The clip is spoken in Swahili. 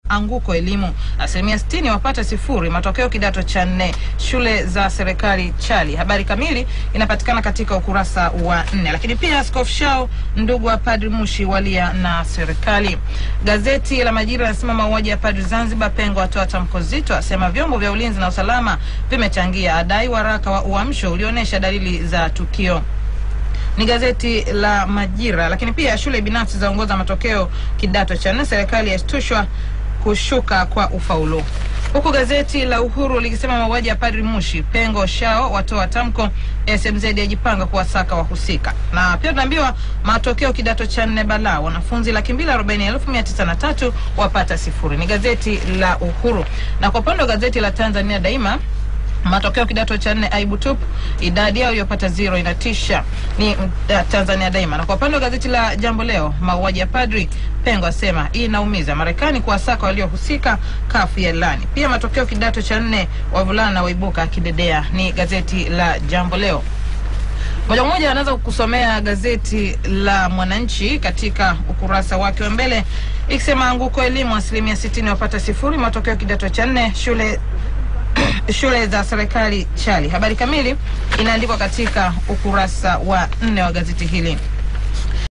anguko elimu, 60% wapata 0, matokeo kidato cha 4, shule za serikali chali. Habari kamili inapatikana katika ukurasa wa 4. Lakini pia Askofu Shao, ndugu wa Padri Mushi walia na serikali. Gazeti la Majira linasema mauaji ya Padri Zanzibar, Pengo atoa tamko zito, asema vyombo vya ulinzi na usalama vimechangia, adai waraka wa uamsho ulionesha dalili za tukio. Ni gazeti la Majira. Lakini pia shule binafsi zaongoza matokeo kidato cha 4, serikali yastushwa kushuka kwa ufaulu. Huku gazeti la Uhuru likisema mauaji ya Padri Mushi, Pengo Shao watoa tamko, SMZ yajipanga kuwasaka wahusika. Na pia tunaambiwa matokeo kidato cha 4 balaa, wanafunzi 240,903 wapata 0. Ni gazeti la Uhuru. Na kwa upande wa gazeti la Tanzania Daima, matokeo kidato cha 4 aibu tupu, idadi yao iliyopata 0 inatisha. Ni Tanzania Daima. Na kwa upande wa gazeti la Jambo Leo, mauaji ya Padri, Pengo asema hii inaumiza, Marekani kuwasaka waliohusika, kafu ya lani. Pia matokeo kidato cha 4 wavulana waibuka kidedea. Ni gazeti la Jambo Leo. Moja kwa moja anaanza kukusomea gazeti la Mwananchi katika ukurasa wake wa mbele, ikisema anguko elimu, 60% wapata 0, matokeo kidato cha 4, shule za serikali chali. Habari kamili inaandikwa katika ukurasa wa 4 wa gazeti hili.